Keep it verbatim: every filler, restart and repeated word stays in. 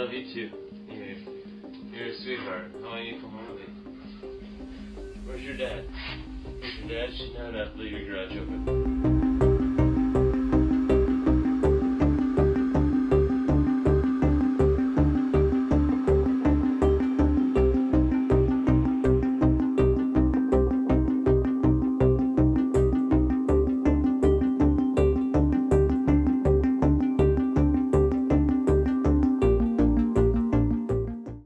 love you too. You're, you're a sweetheart. How are you from Harley? Where's your dad? Where's your dad? She's not enough. Leave your garage open.